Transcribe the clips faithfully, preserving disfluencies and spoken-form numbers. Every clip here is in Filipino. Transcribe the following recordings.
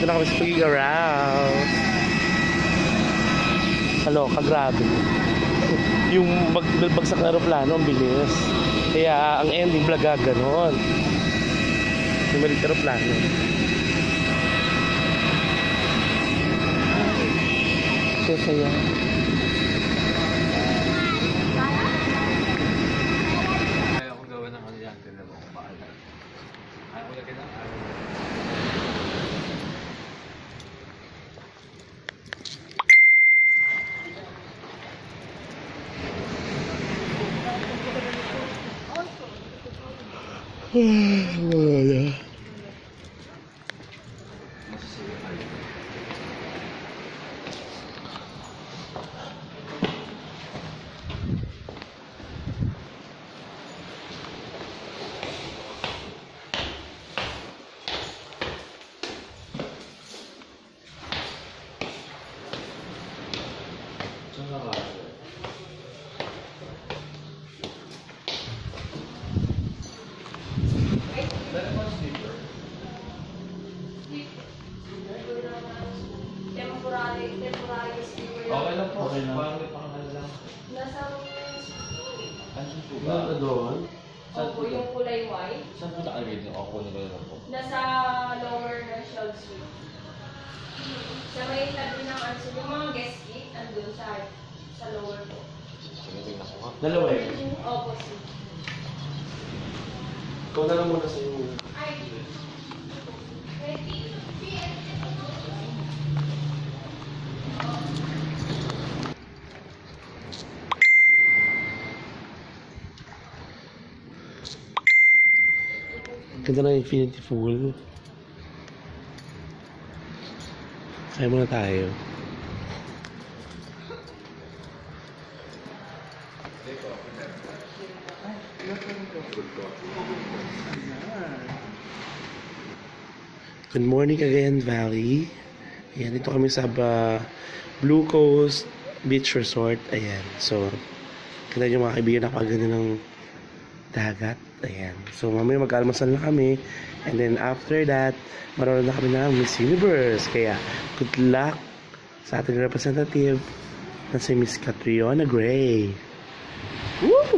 na kami sa pag-around. Kaloka, grabe. Yung magbagsak na aeroplano, ang bilis. Kaya ang ending vlog ganon. Yung malit aeroplano. So saya. Ayaw ko gawin ng ano yan. Tignan mo kung bakit. Ayaw ko lagyan ng araw. Wala na. Okay lang po. Okay lang. Parang may pangalan lang. Nasa Ano po ba? Ano doon? Saan po Opo, yung kulay white. Saan po nakalagay yung ako na gano'n po? Nasa lower na shelf suite. Sa may tabi ng ano, yung mga guest kit, andun sa sa lower po. Sige, tingnan ko nga. Dalawa eh. Opo, si. Ikaw na lang muna sa iyo. Ay, ready? Ganda ng infinity pool. Kaya muna tayo. Good morning again, Valley. Ayan, dito kami sa uh, Blue Coast Beach Resort. Ayan, so kita nyo mga kaibigan, napakaganda ng dagat. Ayan, so mamaya mag-almasal na kami. And then after that, maroon na kami ng Miss Universe. Kaya good luck sa ating representative na si Miss Catriona Gray. Woo!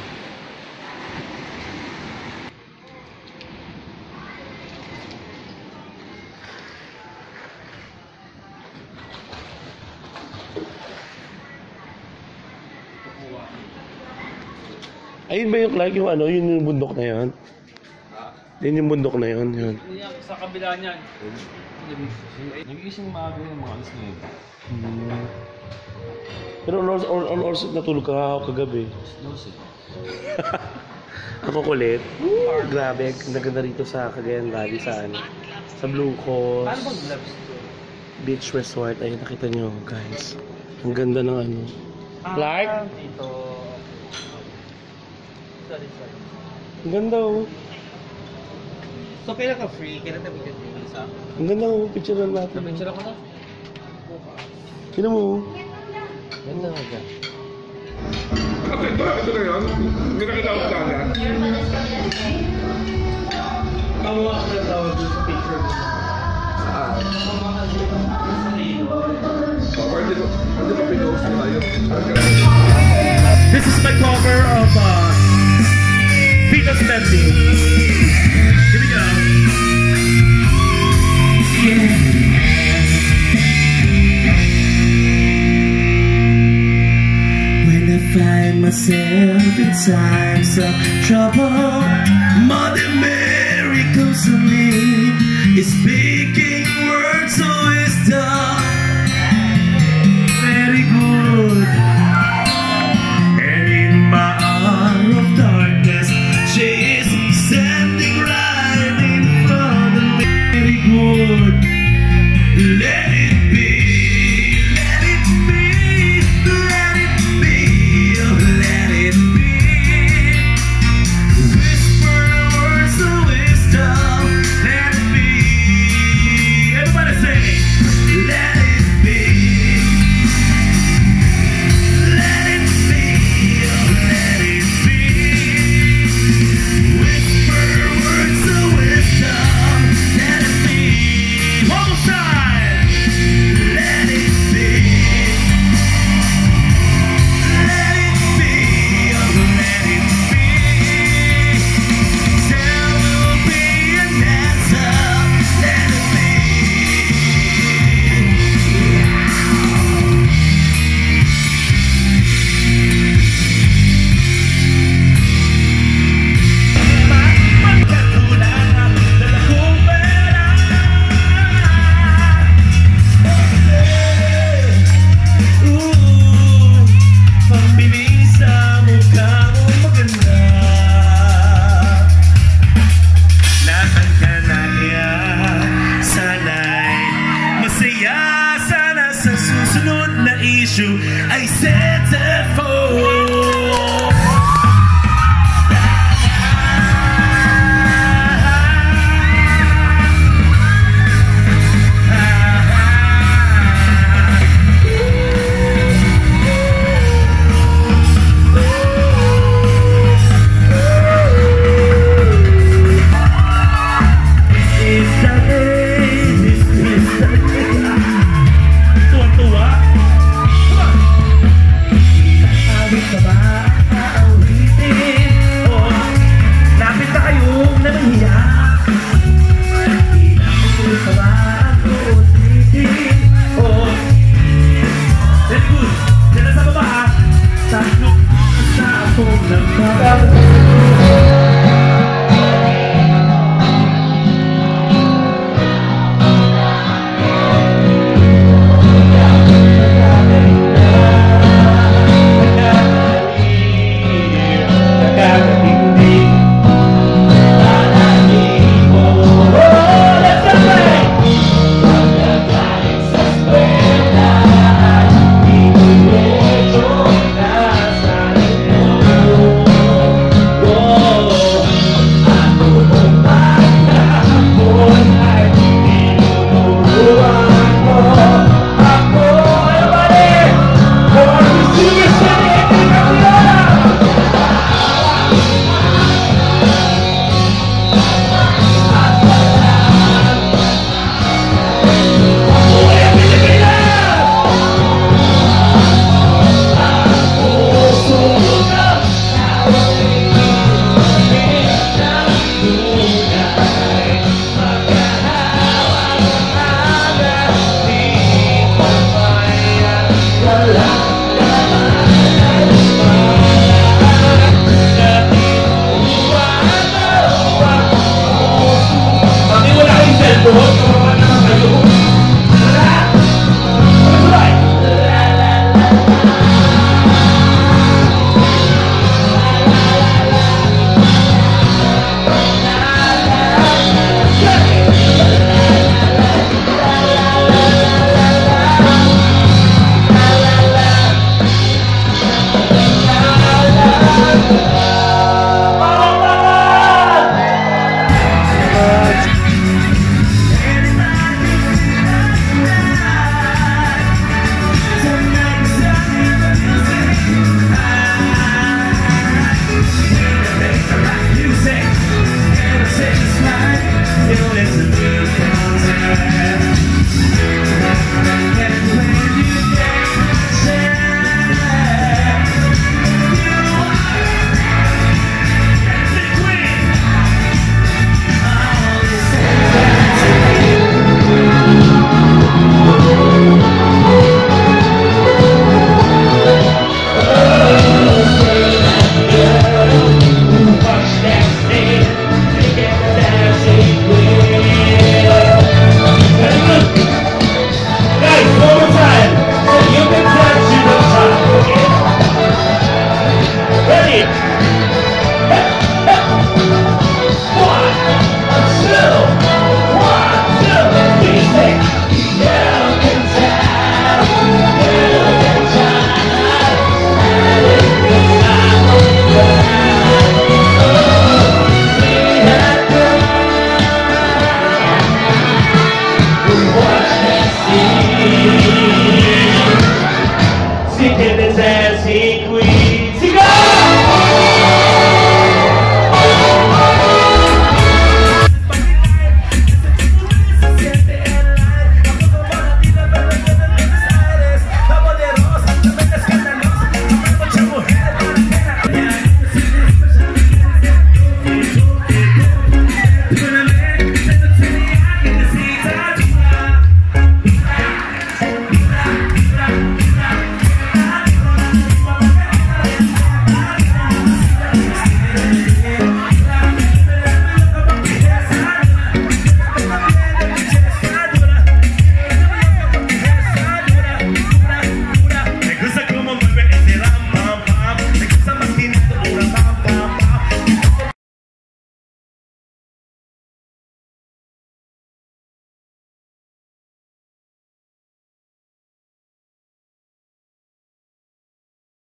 Ayun ba yung Clark, yung ano, yun yung bundok na yun? Ha? Yun yung bundok na yun, yun. Sa kabila niyan. Nag-iisang maaga yung mga alas na yun. Hmm. Pero on, on, on, on, natulog ka kagabi. No, sir. Ako kulit. Woo, grabe, ang ganda rito sa Cagayan Valley, sa ano, sa Blue Coast Paano bang gloves to? Beach Resort. Ayun, nakita nyo guys. Ang ganda ng ano. Clark? Dito. Sorry, sorry. Ang ganda oh. So, kailan ka free? Kailan tayo mag-get isa? Ang ganda oh, picture lang natin. Napicture ako na. Sino mo? Ganda nga dyan. Ito, ito, ito na yun. Hindi na kita ako sana. Tawa ka na tawag doon sa picture mo. Ah. Oh, pwede ba? Pwede ba pinost mo tayo? This is my cover of uh, Venus Mending. Here we go. When I find myself in times of trouble, Mother Mary comes to me, is speaking words of wisdom. Very good. And in my hour of darkness, she is standing right in front of me. Very good. Let it be, let it be, let it be, oh, let it be. Whisper words of wisdom, let it be. Nagtatapos